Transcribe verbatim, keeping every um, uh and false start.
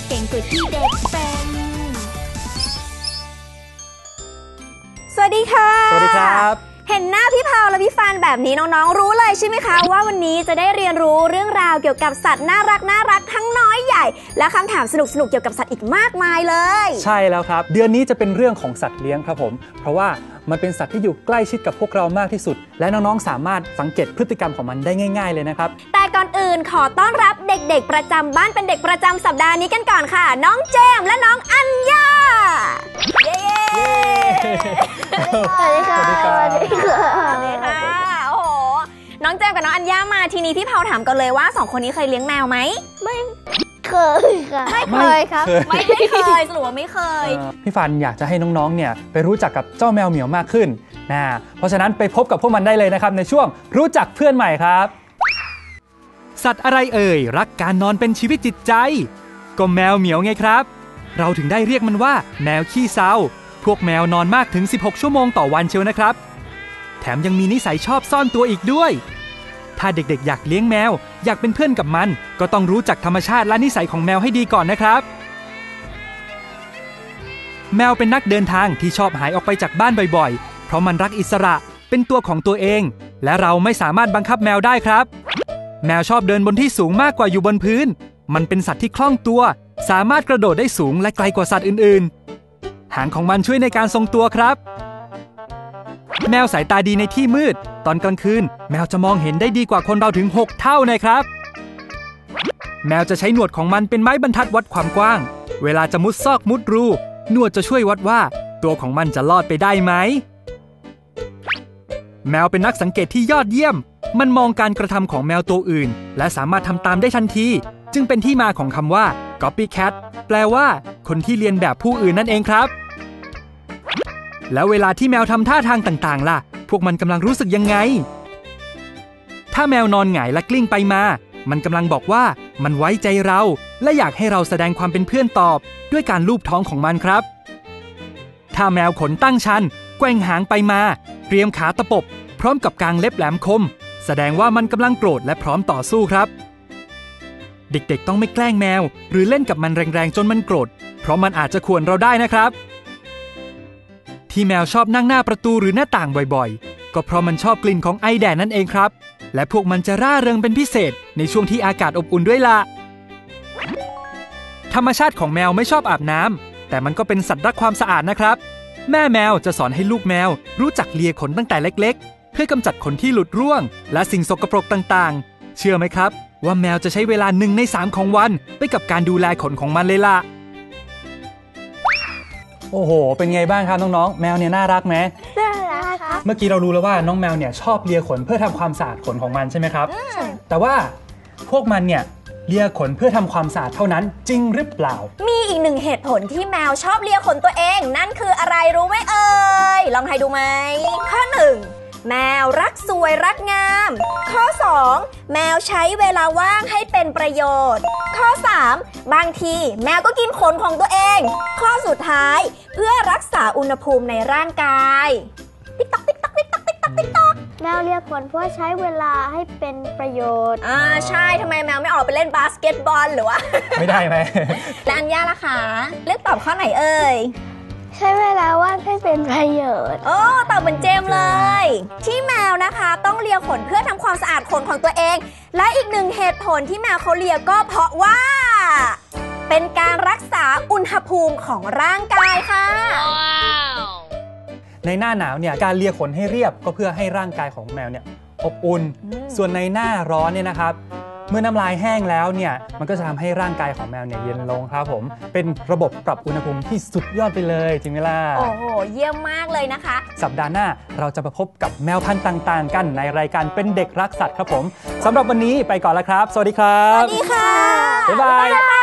เก่งกว่าที่เด็กเป็นสวัสดีค่ะสวัสดีครับเห็นหน้าพี่พาวและพี่ฟานแบบนี้น้องๆรู้เลยใช่ไหมคะว่าวันนี้จะได้เรียนรู้เรื่องราวเกี่ยวกับสัตว์น่ารักน่ารักทั้งน้อยใหญ่และคำถามสนุกๆเกี่ยวกับสัตว์อีกมากมายเลยใช่แล้วครับเดือนนี้จะเป็นเรื่องของสัตว์เลี้ยงครับผมเพราะว่ามันเป็นสัตว์ที่อยู่ใกล้ชิดกับพวกเรามากที่สุดและน้องๆสามารถสังเกตพฤติกรรมของมันได้ง่ายๆเลยนะครับแต่ก่อนอื่นขอต้อนรับเด็กๆประจำบ้านเป็นเด็กประจำสัปดาห์นี้กันก่อนค่ะน้องเจมและน้องอัญญาเย้สวัสดีค่ะสวัสดีค่ะสวัสดีค่ะโอ้โหน้องเจมกับน้องอัญญามาทีนี้พี่พาวถามกันเลยว่าสองคนนี้เคยเลี้ยงแมวไหมไม่เคยค่ะไม่เคยครับไม่เคยสรุปว่าไม่เคยพี่ฟันอยากจะให้น้องๆเนี่ยไปรู้จักกับเจ้าแมวเหมียวมากขึ้นนะเพราะฉะนั้นไปพบกับพวกมันได้เลยนะครับในช่วงรู้จักเพื่อนใหม่ครับสัตว์อะไรเอ่ยรักการนอนเป็นชีวิตจิตใจก็แมวเหมียวไงครับเราถึงได้เรียกมันว่าแมวขี้เศร้าพวกแมวนอนมากถึงสิบหกชั่วโมงต่อวันเชียวนะครับแถมยังมีนิสัยชอบซ่อนตัวอีกด้วยถ้าเด็กๆอยากเลี้ยงแมวอยากเป็นเพื่อนกับมันก็ต้องรู้จักธรรมชาติและนิสัยของแมวให้ดีก่อนนะครับแมวเป็นนักเดินทางที่ชอบหายออกไปจากบ้านบ่อยๆเพราะมันรักอิสระเป็นตัวของตัวเองและเราไม่สามารถบังคับแมวได้ครับแมวชอบเดินบนที่สูงมากกว่าอยู่บนพื้นมันเป็นสัตว์ที่คล่องตัวสามารถกระโดดได้สูงและไกลกว่าสัตว์อื่นๆหางของมันช่วยในการทรงตัวครับแมวสายตาดีในที่มืดตอนกลางคืนแมวจะมองเห็นได้ดีกว่าคนเราถึงหกเท่านะครับแมวจะใช้หนวดของมันเป็นไม้บรรทัดวัดความกว้างเวลาจะมุดซอกมุดรูหนวดจะช่วยวัดว่าตัวของมันจะรอดไปได้ไหมแมวเป็นนักสังเกตที่ยอดเยี่ยมมันมองการกระทำของแมวตัวอื่นและสามารถทำตามได้ทันทีจึงเป็นที่มาของคำว่า copycat แปลว่าคนที่เลียนแบบผู้อื่นนั่นเองครับแล้วเวลาที่แมวทำท่าทางต่างๆล่ะพวกมันกำลังรู้สึกยังไงถ้าแมวนอนหงายและกลิ้งไปมามันกำลังบอกว่ามันไว้ใจเราและอยากให้เราแสดงความเป็นเพื่อนตอบด้วยการลูบท้องของมันครับถ้าแมวขนตั้งชันแกว่งหางไปมาเตรียมขาตะปบพร้อมกับกางเล็บแหลมคมแสดงว่ามันกำลังโกรธและพร้อมต่อสู้ครับเด็กๆต้องไม่แกล้งแมวหรือเล่นกับมันแรงๆจนมันโกรธเพราะมันอาจจะข่วนเราได้นะครับที่แมวชอบนั่งหน้าประตูหรือหน้าต่างบ่อยๆก็เพราะมันชอบกลิ่นของไอแดดนั่นเองครับและพวกมันจะร่าเริงเป็นพิเศษในช่วงที่อากาศอบอุ่นด้วยล่ะธรรมชาติของแมวไม่ชอบอาบน้ำแต่มันก็เป็นสัตว์รักความสะอาดนะครับแม่แมวจะสอนให้ลูกแมวรู้จักเลียขนตั้งแต่เล็กๆเพื่อกำจัดขนที่หลุดร่วงและสิ่งสกปรกต่างๆเชื่อไหมครับว่าแมวจะใช้เวลาหนึ่งในสามของวันไปกับการดูแลขนของมันเลยล่ะโอ้โหเป็นไงบ้างครับน้องๆแมวเนี่ยน่ารักไหมน่ารักครับเมื่อกี้เรารู้แล้วว่าน้องแมวเนี่ยชอบเลียขนเพื่อทำความสะอาดขนของมันใช่ไหมครับแต่ว่าพวกมันเนี่ยเลียขนเพื่อทำความสะอาดเท่านั้นจริงหรือเปล่ามีอีกหนึ่งเหตุผลที่แมวชอบเลียขนตัวเองนั่นคืออะไรรู้ไหมเอ่ยลองให้ดูไหมข้อหนึ่งแมวรักสวยรักงามข้อสองแมวใช้เวลาว่างให้เป็นประโยชน์ข้อสามบางทีแมวก็กินขนของตัวเองข้อสุดท้ายเพื่อรักษาอุณหภูมิในร่างกายติ๊กต๊อกติ๊กต๊อกติ๊กต๊อกติ๊กต๊อกติ๊กต๊อกแมวเลียขนเพื่อใช้เวลาให้เป็นประโยชน์อ่าใช่ทำไมแมวไม่ออกไปเล่นบาสเกตบอลหรือวะไม่ได้ไหมและอัญญาล่ะคะเลือกตอบข้อไหนเอ่ยใช้เวลาว่างให้เป็นประโยชน์โอ้ตอบเหมือนเจมเลยที่แมวนะคะต้องเลียขนเพื่อทำความสะอาดขนของตัวเองและอีกหนึ่งเหตุผลที่แมวเขาเลียก็เพราะว่าเป็นการรักษาอุณหภูมิของร่างกายค่ะ wow. ในหน้าหนาวเนี่ยการเลียขนให้เรียบก็เพื่อให้ร่างกายของแมวเนี่ยอบอุ่นส่วนในหน้าร้อนเนี่ยนะครับเมื่อน้ำลายแห้งแล้วเนี่ยมันก็จะทำให้ร่างกายของแมวเนี่ยเย็นลงครับผมเป็นระบบปรับอุณหภูมิที่สุดยอดไปเลยจริงไหมล่ะโอ้โหเยี่ยมมากเลยนะคะสัปดาห์หน้าเราจะมาพบกับแมวพันธุ์ต่างๆกันในรายการเป็นเด็กรักสัตว์ครับผมสำหรับวันนี้ไปก่อนแล้วครับสวัสดีครับสวัสดีค่ะบ๊ายบาย